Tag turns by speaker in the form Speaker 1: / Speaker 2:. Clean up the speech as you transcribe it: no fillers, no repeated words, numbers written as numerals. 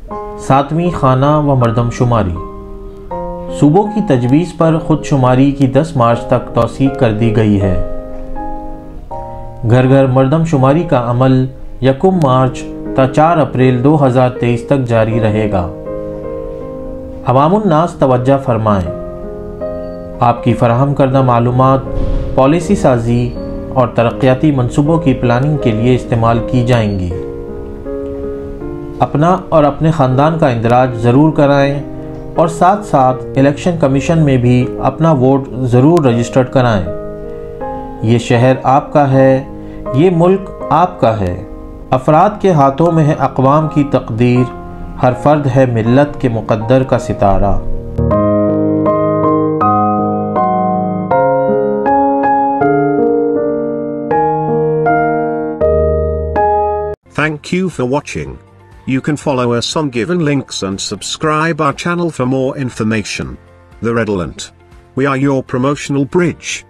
Speaker 1: 7ویں خانہ و مردم شماری۔ صوبوں کی تجویز پر خود شماری کی 10 مارچ تک توسیع کر دی گئی ہے۔ گھر گھر مردم شماری کا عمل 1 مارچ تا 4 اپریل 2023 تک جاری رہے گا۔ عوام الناس توجہ فرمائیں، آپ کی فراہم کردہ معلومات پالیسی سازی اور ترقیاتی منصوبوں کی پلاننگ کے لیے استعمال کی جائیں گی۔ اپنا اور اپنے خاندان کا اندراج ضرور کرائیں اور ساتھ ساتھ الیکشن کمیشن میں بھی اپنا ووٹ ضرور رجسٹرڈ کرائیں۔ یہ شہر آپ کا ہے، یہ ملک آپ کا ہے۔ افراد کے ہاتھوں میں ہے اقوام کی تقدیر، ہر فرد ہے ملت کے مقدر کا ستارہ۔
Speaker 2: Thank you for watching. You can follow us on given links and subscribe our channel for more information. The Redolent. We are your promotional bridge.